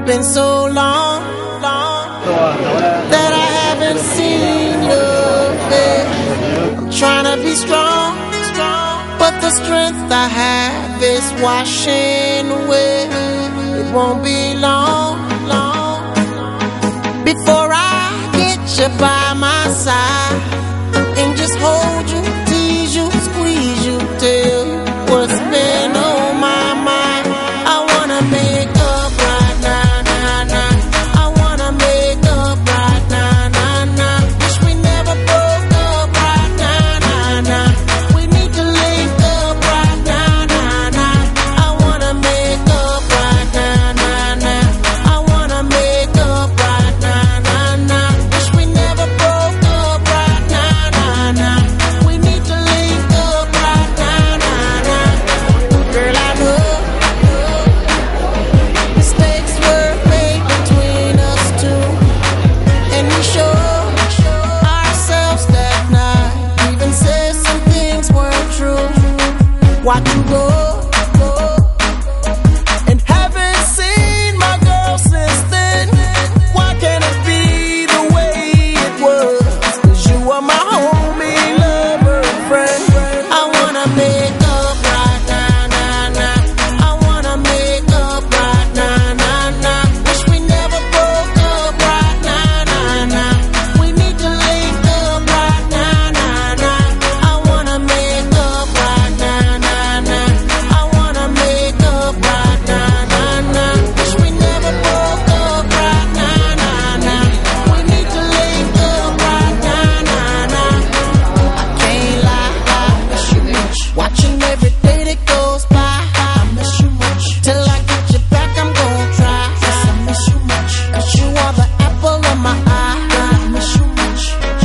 been so long that I haven't seen your face. I'm trying to be strong, but the strength I have is washing away. It won't be long before I get you by my side and just hold you, tease you, squeeze you, tell you what's been on my mind. I wanna make up right now, nah, nah. I wanna make up right now, nah, nah. Wish we never broke up right now, nah, nah. We need to link up right now, nah, nah. I wanna make up right now, nah, nah. I wanna make up right now, nah, nah. Wish we never broke up right now, nah, nah. We need to link up right now, nah, nah. Girl, I know mistakes were made between us two, and we showed ourselves that night. Even said some things weren't true. Watch you go, and haven't seen my girl since then. Why can't it be the way it was? 'Cause you are my homie, lover, and friend. I wanna make up right now, nah, nah. I wanna make up right now, nah, nah. Wish we never broke up right now, nah, nah. We need to link up right now, nah, nah. I wanna make up right now, nah, nah. I wanna make up right now, nah, nah. Wish we never broke up right now, nah, nah. We need to link up right now, nah, nah. I can't lie, I miss you much. Watching every day that goes by, I miss you much. Till I get you back, I'm gonna try. Yes, I miss you much. 'Cause you are the apple of my eye. I miss you much.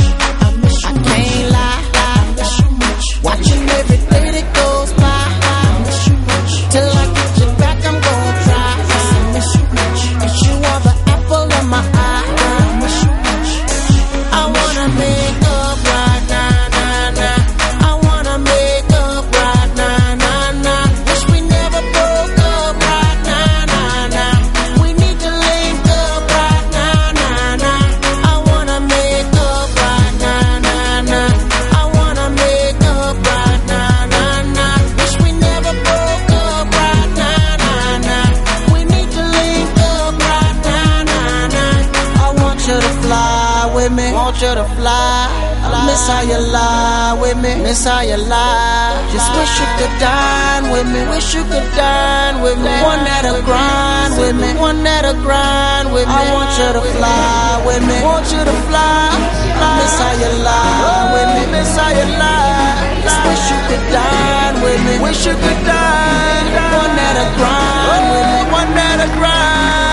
I miss you much. I can't lie, I miss you much. Watching every day that goes by, I miss you much. Till I get you back, I'm gonna try. Yes, I miss you much. 'Cause you are the apple of my eye. I miss you much. I wanna make up right now, nah, nah. I wanna make up right now, nah, nah. Wish we never broke up right now, nah, nah. We need to link up right now, nah, nah. I wanna make up right now, nah, nah. I wanna make up right now, nah, nah. Wish we never broke up right now, nah, nah. We need to link up right now, nah, nah. I want you to fly with me, want you to fly. I miss how you lie with me, miss how you lie. Just wish you could dine with me, wish you could dine with me. One that'll grind with me, one that'll grind with me. I want you to fly with me, want you to fly. Miss how you lie with me, miss how you lie. Just wish you could dine with me, wish you could dine. One that'll grind with me, one that'll grind.